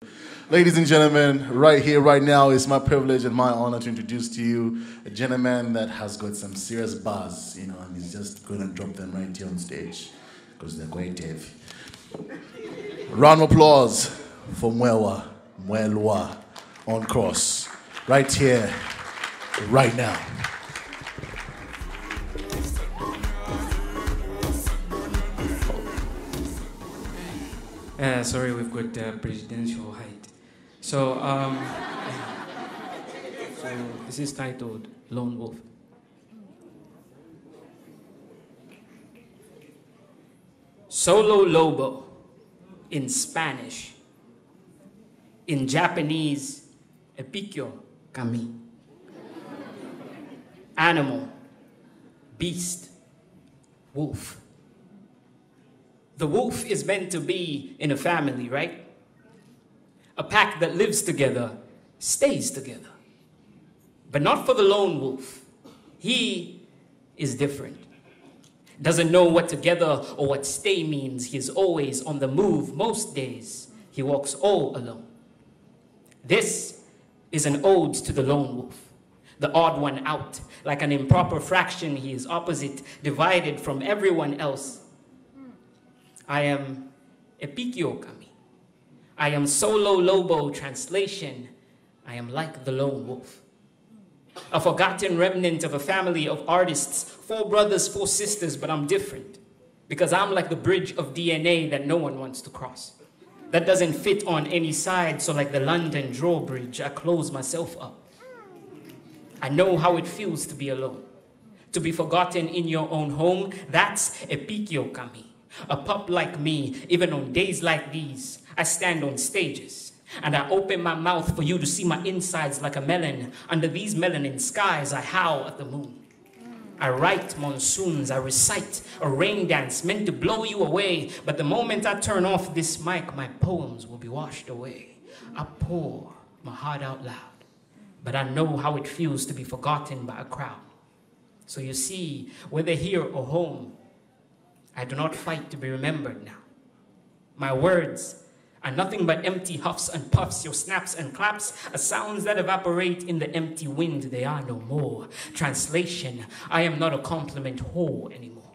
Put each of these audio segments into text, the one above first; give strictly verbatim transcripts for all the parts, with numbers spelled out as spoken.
Ladies and gentlemen, right here, right now, it's my privilege and my honor to introduce to you a gentleman that has got some serious buzz, you know, and he's just going to drop them right here on stage because they're quite heavy. Round of applause for Mwelwa, Mwelwa on cross, right here, right now. Uh, sorry, we've got uh, presidential height. So, um, so this is titled Lone Wolf. Solo lobo in Spanish. In Japanese, epikyo kami. Animal, beast, wolf. The wolf is meant to be in a family, right? A pack that lives together, stays together. But not for the lone wolf. He is different. Doesn't know what together or what stay means. He is always on the move most days. He walks all alone. This is an ode to the lone wolf, the odd one out. Like an improper fraction, he is opposite, divided from everyone else. I am epikyo kami. I am solo lobo, translation. I am like the lone wolf. A forgotten remnant of a family of artists, four brothers, four sisters, but I'm different. Because I'm like the bridge of D N A that no one wants to cross. That doesn't fit on any side, so like the London drawbridge, I close myself up. I know how it feels to be alone. To be forgotten in your own home, that's epikyo kami. A pup like me, even on days like these, I stand on stages and I open my mouth for you to see my insides like a melon. Under these melanin skies, I howl at the moon. I write monsoons, I recite a rain dance meant to blow you away. But the moment I turn off this mic, my poems will be washed away. I pour my heart out loud, but I know how it feels to be forgotten by a crowd. So you see, whether here or home, I do not fight to be remembered now. My words are nothing but empty huffs and puffs, your snaps and claps are sounds that evaporate in the empty wind. They are no more. Translation, I am not a compliment whore anymore.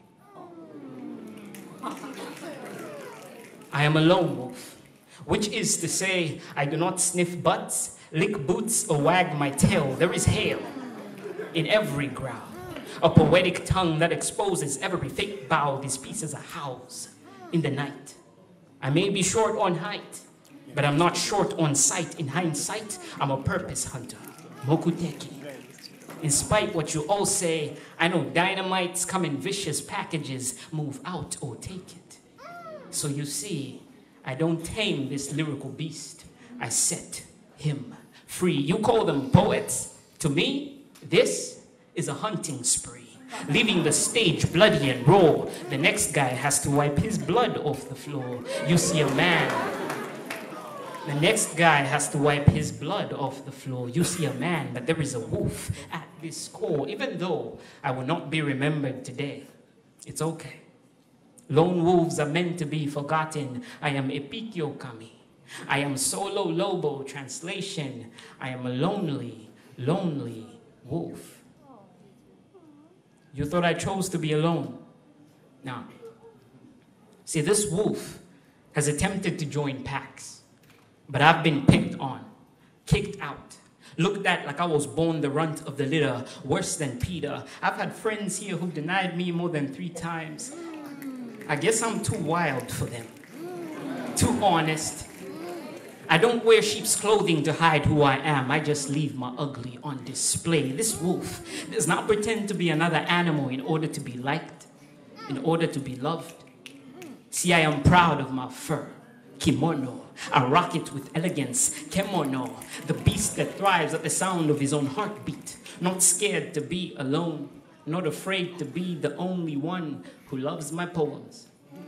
I am a lone wolf, which is to say, I do not sniff butts, lick boots, or wag my tail. There is hail in every growl. A poetic tongue that exposes every fake bow. These pieces are howls in the night. I may be short on height, but I'm not short on sight. In hindsight, I'm a purpose hunter, mokuteki. In spite what you all say, I know dynamites come in vicious packages, move out or take it. So you see, I don't tame this lyrical beast. I set him free. You call them poets. To me, this is a hunting spree, leaving the stage bloody and raw. The next guy has to wipe his blood off the floor. You see a man. The next guy has to wipe his blood off the floor. You see a man, but there is a wolf at this core. Even though I will not be remembered today, it's okay. Lone wolves are meant to be forgotten. I am epikyo kami. I am solo lobo, translation. I am a lonely, lonely wolf. You thought I chose to be alone. Now, see, this wolf has attempted to join packs, but I've been picked on, kicked out, looked at like I was born the runt of the litter, worse than Peter. I've had friends here who denied me more than three times. I guess I'm too wild for them, too honest. I don't wear sheep's clothing to hide who I am. I just leave my ugly on display. This wolf does not pretend to be another animal in order to be liked, in order to be loved. See, I am proud of my fur, kimono. I rock it with elegance, kemono. The beast that thrives at the sound of his own heartbeat. Not scared to be alone, not afraid to be the only one who loves my poems.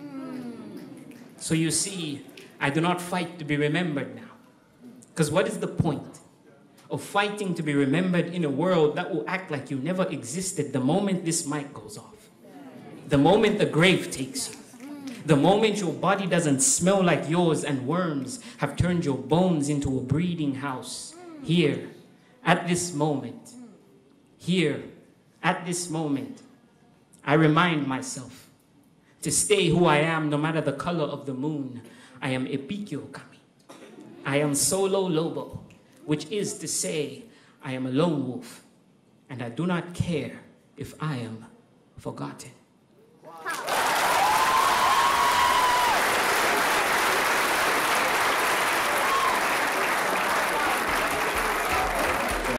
So you see, I do not fight to be remembered now. Because what is the point of fighting to be remembered in a world that will act like you never existed the moment this mic goes off? The moment the grave takes you. The moment your body doesn't smell like yours and worms have turned your bones into a breeding house, here, at this moment, here, at this moment, I remind myself to stay who I am no matter the color of the moon. I am Epikyo Kami. I am Solo Lobo, which is to say, I am a lone wolf, and I do not care if I am forgotten.